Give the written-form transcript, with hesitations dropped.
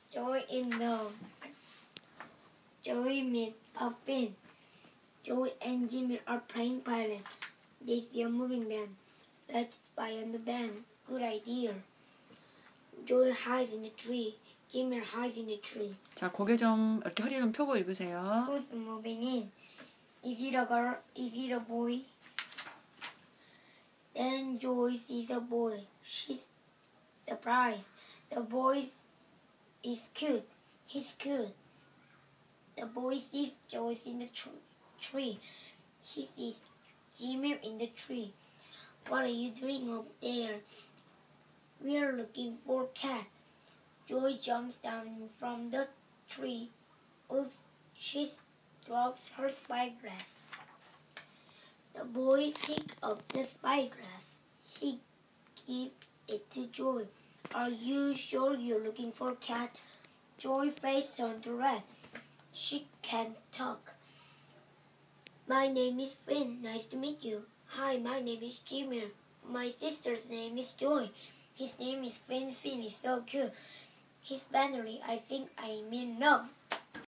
Joy in love. Joey meets a Finn. Joey and Jimmy are playing pilot. They see a moving van. Let's spy on the van. Good idea. Joey hides in the tree. Jimmy hides in the tree. 자, 고개 좀 이렇게 허리 좀 펴고 읽으세요. Who's moving in? Is it a girl? Is it a boy? Then Joey sees a boy. She's surprised. The boy is cute. He's cute. The boy sees Joey in the tree. He sees Jimmy in the tree. What are you doing up there? We are looking for cat. Joey jumps down from the tree. Oops, she drops her spyglass. The boy picks up the spyglass. He gives it to Joey. Are you sure you're looking for cat? Joey's face turned red. She can't talk. My name is Finn. Nice to meet you. Hi, my name is Jimmy. My sister's name is Joy. His name is Finn. Finn is so cute. He's friendly. I think I'm in love.